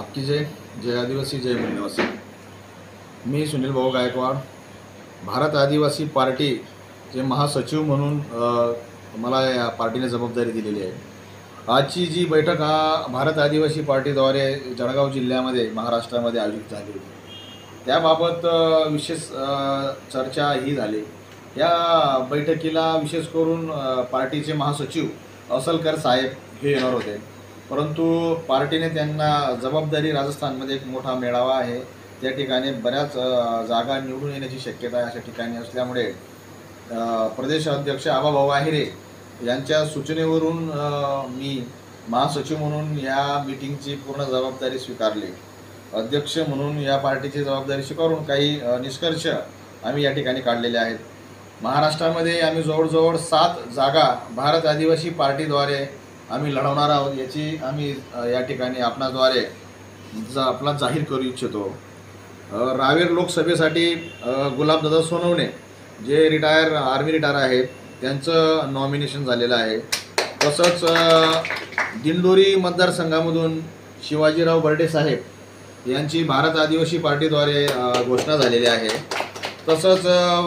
मात की जय. जय आदिवासी जय मूल्यवासी. मी सुनील भाऊ गायकवाड, भारत आदिवासी पार्टीचे महासचिव म्हणून मला या पार्टीने जबाबदारी दिलेली आहे. आजची जी बैठक भारत आदिवासी पार्टीद्वारे जळगाव जिल्ह्यामध्ये महाराष्ट्रामध्ये आयोजित झाली होती. त्याबाबत विशेष चर्चा ही झाली. या बैठकीला विशेष करून पार्टीचे महासचिव असलकर साहेब हे येणार होते, परंतु पार्टीने त्यांना जबाबदारी, राजस्थानमध्ये एक मोठा मेळावा आहे, त्या ठिकाणी बऱ्याच जागा निवडून येण्याची शक्यता आहे अशा ठिकाणी असल्यामुळे प्रदेश अध्यक्ष आबाभाऊ आहिरे यांच्या सूचनेवरून मी महासचिव म्हणून या मीटिंगची पूर्ण जबाबदारी स्वीकारली. अध्यक्ष म्हणून या पार्टीची जबाबदारी स्वीकारून काही निष्कर्ष आम्ही या ठिकाणी काढलेले आहेत. महाराष्ट्रामध्ये आम्ही जवळजवळ 7 जागा भारत आदिवासी पार्टीद्वारे आम्ही लढवणार आहोत, याची आम्ही या ठिकाणी आपणाद्वारे आपला जाहीर करू इच्छितो. रावेर लोकसभेसाठी गुलाबदादा सोनवणे जे आर्मी रिटायर आहेत त्यांचं नॉमिनेशन झालेलं आहे. तसंच दिंडोरी मतदारसंघामधून शिवाजीराव बर्डे साहेब यांची भारत आदिवासी पार्टीद्वारे घोषणा झालेली आहे. तसंच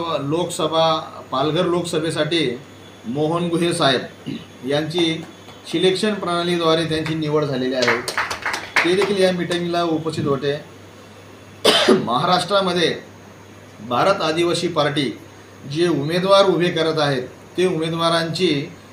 पालघर लोकसभेसाठी मोहन गुहे साहेब यांची सिलेक्शन प्रणालीद्वारे त्यांची निवड झालेली आहे, ते देखील या मीटिंगला उपस्थित होते. महाराष्ट्रामध्ये भारत आदिवासी पार्टी जे उमेदवार उभे करत आहेत ते उमेदवारांची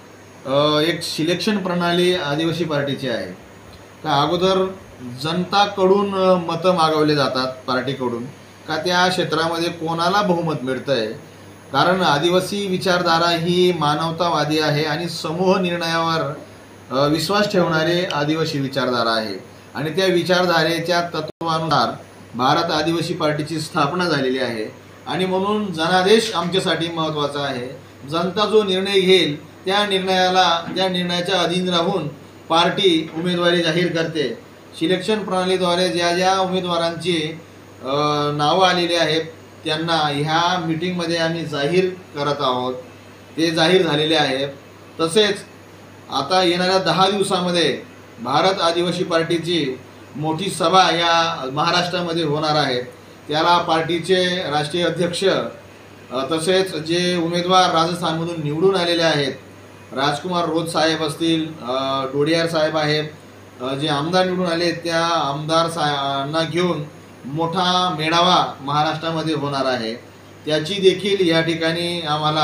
एक सिलेक्शन प्रणाली आदिवासी पार्टीची आहे. का अगोदर जनताकडून मतं मागवले जातात पार्टीकडून, का त्या क्षेत्रामध्ये कोणाला बहुमत मिळतं आहे. कारण आदिवासी विचारधारा ही मानवतावादी आहे आणि समूह निर्णयावर विश्वास ठेवणारे आदिवासी विचारधारा आहे आणि त्या विचारधारेच्या तत्वानुसार भारत आदिवासी पार्टीची स्थापना झालेली आहे. आणि म्हणून जनादेश आमच्यासाठी महत्त्वाचा आहे. जनता जो निर्णय घेईल त्या निर्णयाच्या अधीन राहून पार्टी उमेदवारी जाहीर करते. सिलेक्शन प्रणालीद्वारे ज्या ज्या उमेदवारांची नावं आलेली आहेत त्यांना ह्या मीटिंगमध्ये आम्ही जाहीर करत आहोत, ते जाहीर झालेले आहेत. तसेच आता येणाऱ्या 10 दिवसामध्ये भारत आदिवासी पार्टीची मोठी सभा या महाराष्ट्रामध्ये होणार आहे. त्याला पार्टीचे राष्ट्रीय अध्यक्ष तसेच जे उमेदवार राजस्थानमधून निवडून आलेले आहेत, राजकुमार रोज साहेब असतील, डोडियार साहेब आहेत, जे आमदार निवडून आले त्या आमदारांना घेऊन मोठा मेळावा महाराष्ट्रामध्ये होणार आहे. त्याची देखील या ठिकाणी आम्हाला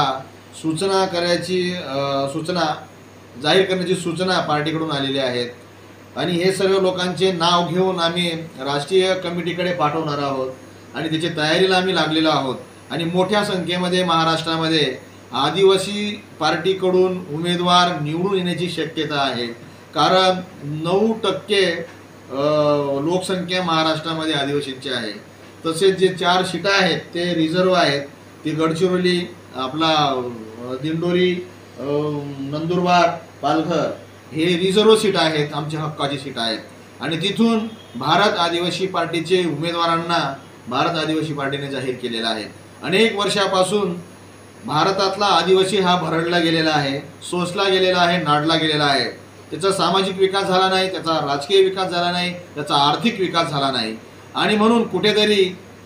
सूचना जाहीर करण्याची सूचना पार्टीकडून आलेली आहेत. आणि हे सर्व लोकांचे नाव घेऊन आम्ही राष्ट्रीय कमिटीकडे पाठवणार आहोत आणि त्याची तयारीला आम्ही लागलेलो आहोत. आणि मोठ्या संख्येमध्ये महाराष्ट्रामध्ये आदिवासी पार्टीकडून उमेदवार निवडून येण्याची शक्यता आहे. कारण 9% लोकसंख्या महाराष्ट्रामध्ये आदिवासींची आहे. तसेच जे 4 सीटा आहेत ते रिझर्व आहेत. ते गडचिरोली, आपला दिंडोरी, नंदुरबार, पालघर हे रिझर्व सीट आहेत, आमच्या हक्काची सीट आहेत. आणि तिथून भारत आदिवासी पार्टीचे उमेदवारांना भारत आदिवासी पार्टीने जाहीर केलेला आहे. अनेक वर्षापासून भारतातला आदिवासी हा भरडला गेलेला आहे, सोसला गेलेला आहे, नाडला गेलेला आहे. त्याचा सामाजिक विकास झाला नाही, त्याचा राजकीय विकास झाला नाही, त्याचा आर्थिक विकास झाला नाही. आणि म्हणून कुठेतरी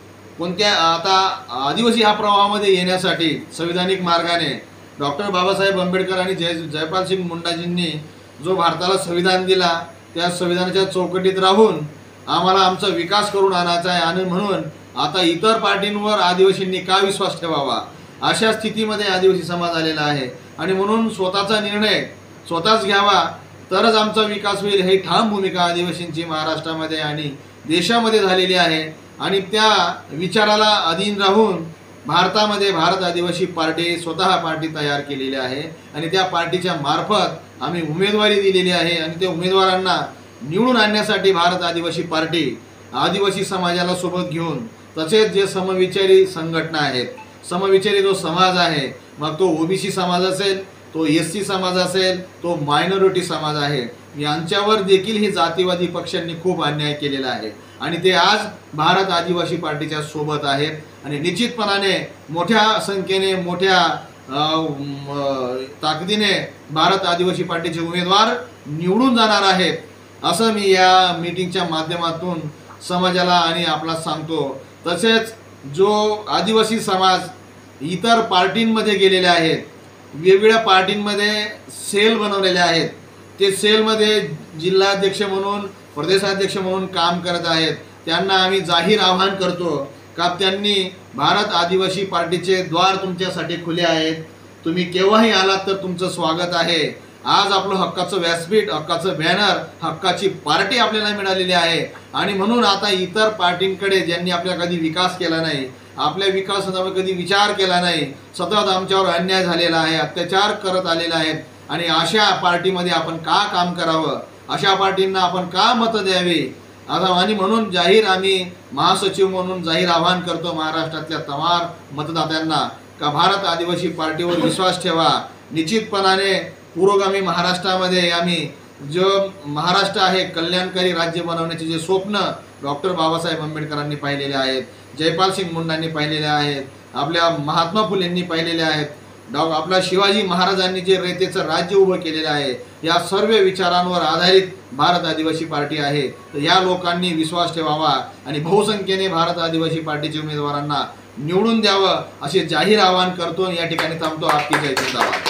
आता आदिवासी ह्या प्रवाहामध्ये येण्यासाठी संविधानिक मार्गाने डॉक्टर बाबासाहेब आंबेडकर आणि जयपाल सिंग मुंडाजींनी जो भारताला संविधान दिला त्या संविधानाच्या चौकटीत राहून आम्हाला आमचा विकास करून आणायचा आहे. आणि म्हणून आता इतर पार्टींवर आदिवासींनी का विश्वास ठेवावा अशा स्थितीमध्ये आदिवासी समाज आलेला आहे. आणि म्हणून स्वतःचा निर्णय स्वतःच घ्यावा तरच आमचा विकास होईल, ही ठाम भूमिका आदिवासींची महाराष्ट्रामध्ये आणि देशामध्ये झालेली आहे. आणि त्या विचाराला अधीन राहून भारतामध्ये भारत आदिवासी पार्टी स्वतः पार्टी तयार केलेली आहे आणि त्या पार्टीच्या मार्फत आम्ही उमेदवारी दिलेली आहे. आणि त्या उमेदवारांना निवडून आणण्यासाठी भारत आदिवासी पार्टी आदिवासी समाजाला सोबत घेऊन, तसेच जे समविचारी संघटना आहेत, समविचारी जो समाज आहे, मग तो ओबीसी समाज असेल, तो SC समाज असेल, तो मायनॉरिटी समाज आहे, यांच्यावर देखील ही जातीवादी पक्षांनी खूप अन्याय केलेला आहे. आणि ते आज भारत आदिवासी पार्टीच्या सोबत आहेत. आणि निश्चितपणाने मोठ्या संख्येने, मोठ्या ताकदीने भारत आदिवासी पार्टीचे उमेदवार निवडून जाणार आहेत. असं मी या मीटिंगच्या माध्यमातून समाजाला आणि आपला सांगतो। तसेच जो आदिवासी समाज इतर पार्टींमध्ये गेलेले आहेत, वेगवेगळ्या पार्टींमध्ये सेल बनवलेले आहेत, ते सेलमध्ये जिल्हाध्यक्ष म्हणून प्रदेशाध्यक्ष म्हणून काम करत आहेत, त्यांना आम्ही जाहीर आवाहन करतो का त्यांनी भारत आदिवासी पार्टीचे द्वार तुमच्यासाठी खुले आहेत, तुम्ही केव्हाही आलात तर तुमचं स्वागत आहे। आज आपलं हक्काचं व्यासपीठ, हक्काचं बॅनर, हक्काची पार्टी आपल्याला मिळालेली आहे आणि म्हणून आता इतर पार्टींकडे ज्यांनी आपल्या कधी विकास केला नाही, आपल्या विकासाचा कधी विचार केला नाही, सतत आमच्यावर अन्याय झालेला आहे, अत्याचार करत आलेला आहेत आणि अशा पार्टीमध्ये आपण का काम करावं, अशा पार्टींना आपण का मतं द्यावी आता आणि म्हणून जाहीर आम्ही महासचिव म्हणून जाहीर आवाहन करतो महाराष्ट्रातल्या तमाम मतदात्यांना का भारत आदिवासी पार्टीवर विश्वास ठेवा। निश्चितपणाने पुरोगामी महाराष्ट्रामध्ये आम्ही जो महाराष्ट्र आहे कल्याणकारी राज्य बनवण्याचे जे स्वप्न डॉक्टर बाबासाहेब आंबेडकरांनी पाहिलेले आहेत, जयपाल सिंग मुंडांनी पाहिलेले आहेत, आपल्या महात्मा फुलेंनी पाहिलेले आहेत, आपला शिवाजी महाराजांनी जे रयतेचं राज्य उभं केलेलं आहे, या सर्व विचारांवर आधारित भारत आदिवासी पार्टी आहे। तर या लोकांनी विश्वास ठेवावा आणि बहुसंख्येने भारत आदिवासी पार्टीच्या उमेदवारांना निवडून द्यावं असे जाहीर आवाहन करतो। या ठिकाणी थांबतो। आपली जय जिंदाबाद।